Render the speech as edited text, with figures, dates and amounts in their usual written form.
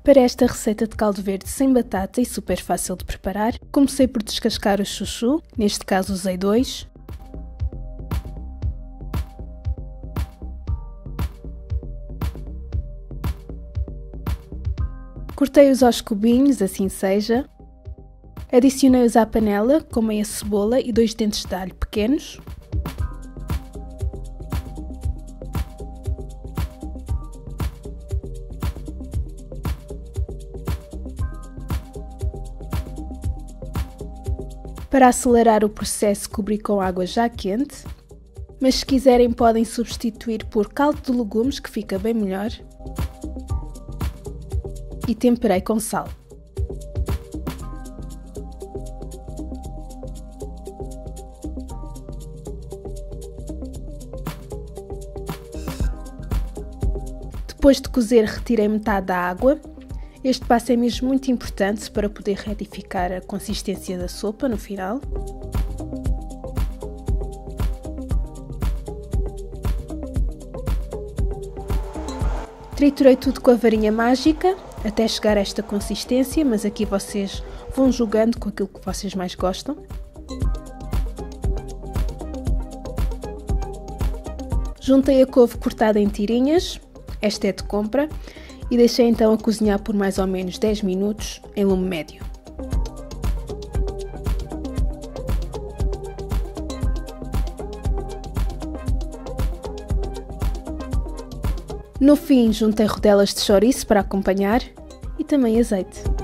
Para esta receita de caldo verde sem batata e super fácil de preparar, comecei por descascar o chuchu, neste caso usei 2. Cortei-os aos cubinhos, assim seja. Adicionei-os à panela com meia cebola e 2 dentes de alho pequenos. Para acelerar o processo, cobri com água já quente, mas se quiserem podem substituir por caldo de legumes, que fica bem melhor. E temperei com sal. Depois de cozer, retirei metade da água. Este passo é mesmo muito importante para poder retificar a consistência da sopa no final. Triturei tudo com a varinha mágica até chegar a esta consistência, mas aqui vocês vão jogando com aquilo que vocês mais gostam. Juntei a couve cortada em tirinhas, esta é de compra, e deixei então a cozinhar por mais ou menos 10 minutos em lume médio. No fim, juntei rodelas de chouriço para acompanhar e também azeite.